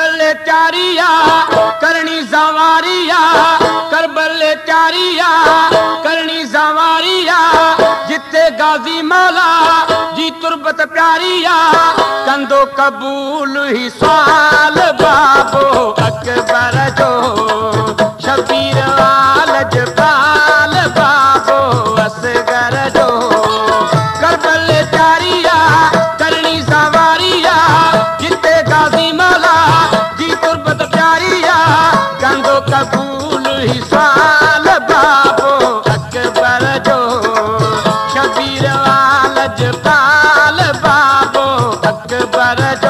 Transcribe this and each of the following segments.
करबले चारिया करनी सवारिया, करबले चारिया करनी सवारिया, जिते गाजी मौला जी तुरबत प्यारिया, कंदो कबूल ही सवाल बाबो अकबर जो, शबीर आलज पाल बाबो असगर जो, करबले चारिया करनी सवारिया, जिते गाजी मौला जी तुरबत प्यारिया, कंदो कबूल ही सवाल बाबो अकबर जो, शबीर आलज पाल बाबो अकबर जो।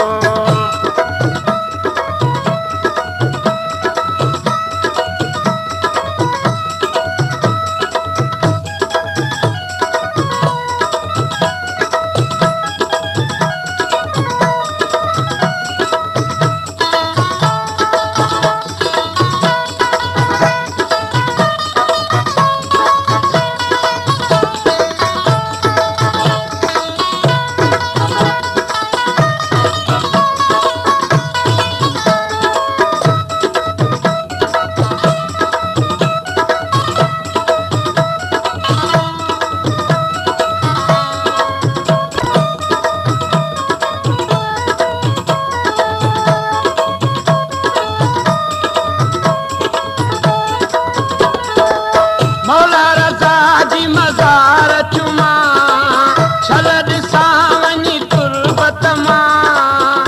मौला रज़ा जी मज़ार चुमा, छल ॾिसां वञी तुरबत मां,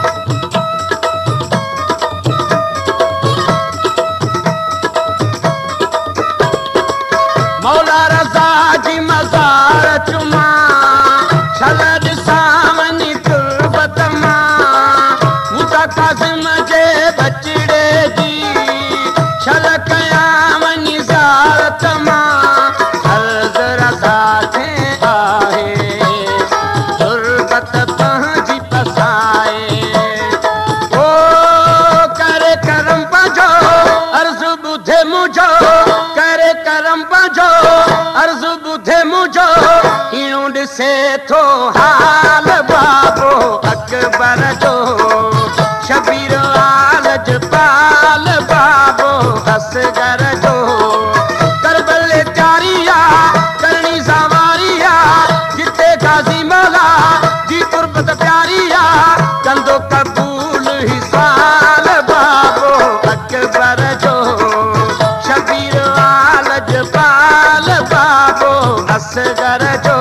मौला रज़ा जी मज़ार चुमा, छल ॾिसां वञी तुरबत मां, मूसा कासिम जे बचड़े जी छल कयां वञी ज़ारत मां, अर्ज़ रज़ा थे आहे तुरबत पंहिंजी पसाए, ओ करे करम पंहिंजो अर्ज़ ॿुधे मुंहिंजो, करे करम पंहिंजो अर्ज़ ॿुधे मुंहिंजो, इहो ॾिसे थो हाल बाबो अकबर जो, शबीर आलज पाल बाबो असगर जो, करबले चारिया करनी सवारिया, जिते गाजी मौला जी तुरबत प्यारिया, कंदो कबूल ही सवाल बाबो अकबर जो, शबीर आलज पाल बाबो असगर जो।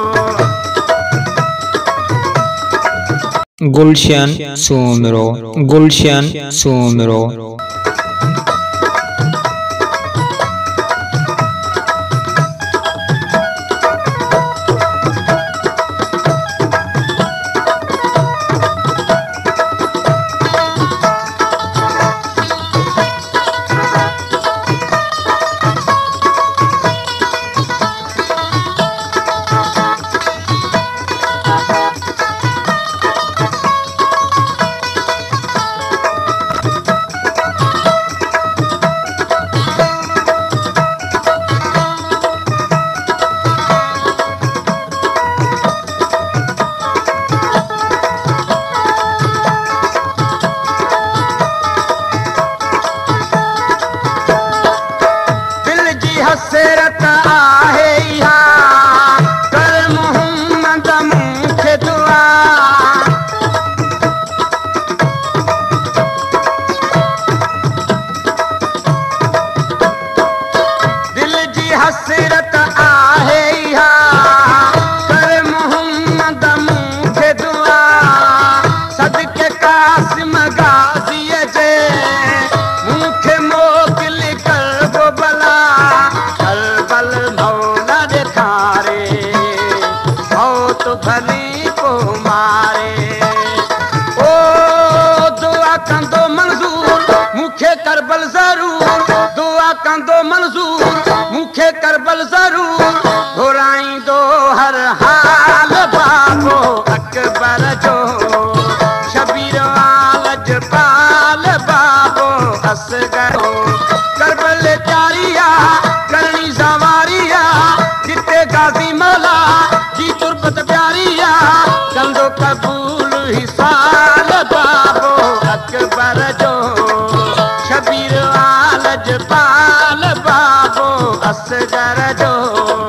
गुलशन सुमरो, गुलशन सुमरो। हसरत आहे यहाँ कर मोहम्मद मूंखे दुआ, दिल जी हसरत आहे यहाँ कर मोहम्मद मूंखे दुआ, सदके कासिम गाज़ीअ जे मूंखे मोकिली करबो भला, करबल मौला ॾेखारे मौत भली को मारे, ओ दुआ कंदो मंज़ूर मूंखे करबल ज़रूर, दुआ कंदो मंज़ूर मूंखे करबल ज़रूर, घुराईंदो हर हाल बाबो अकबर जो, शबीर आलज पाल बाबो असगर जो, करबले चारिया करनी सवारिया, जिते गाजी मौला जी तुरबत प्यारिया, कंदो कबूल ही साल बाबो अकबर असगर जो